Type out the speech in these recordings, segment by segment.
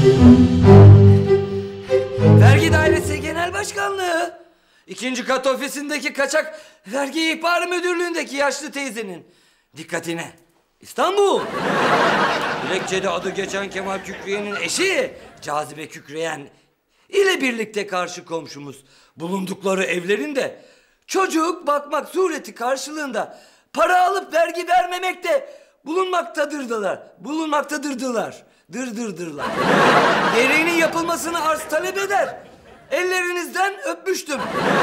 Vergi Dairesi Genel Başkanlığı. 2. kat ofisindeki kaçak vergi ihbarı müdürlüğündeki yaşlı teyzenin dikkatine. İstanbul. Dilekçede adı geçen Kemal Kükreyen'in eşi Cazibe Kükreyen ile birlikte karşı komşumuz bulundukları evlerinde çocuk bakmak sureti karşılığında para alıp vergi vermemekte bulunmaktadırdılar. Dırdırdırlar. Gereğinin yapılmasını arz talep eder. Ellerinizden öpmüştüm.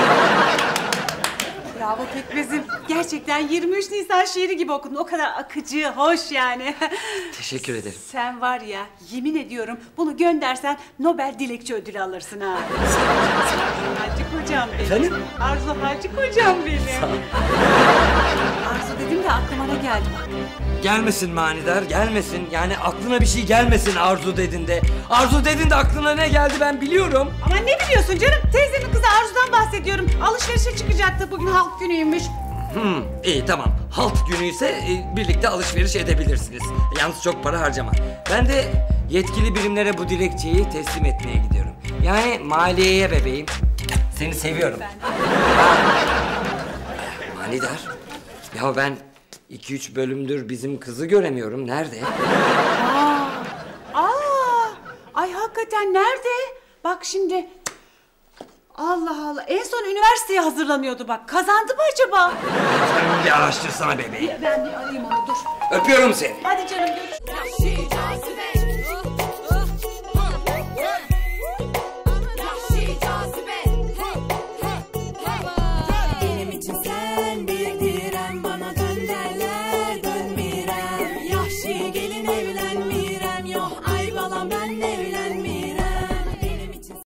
Bravo Pekmez'im. Gerçekten 23 Nisan şiiri gibi okudun. O kadar akıcı, hoş yani. Teşekkür ederim. Sen var ya, yemin ediyorum bunu göndersen Nobel Dilekçe Ödülü alırsın ha. Hacı kocam benim. Efendim? Arzu Hacı kocam benim. Arzu dedim de aklıma ne geldi bak. Gelmesin manidar, gelmesin. Yani aklına bir şey gelmesin Arzu dedin de. Arzu dedin de aklına ne geldi ben biliyorum. Ama ne biliyorsun canım? Teyzemin kızı Arzu'dan bahsediyorum. Alışverişe çıkacaktı, bugün halk günüymüş. İyi tamam. Halk günü ise birlikte alışveriş edebilirsiniz. Yalnız çok para harcama. Ben de yetkili birimlere bu dilekçeyi teslim etmeye gidiyorum. Yani maliyeye bebeğim. Seni seviyorum. Manidar. Ya ben 2-3 bölümdür bizim kızı göremiyorum. Nerede? Ay hakikaten nerede? Bak şimdi. Allah Allah. En son üniversiteye hazırlanıyordu bak. Kazandı mı acaba? Sen bir araştırsana bebeğim. Ben bir arayayım onu, dur. Öpüyorum seni. Hadi canım, görüşürüz.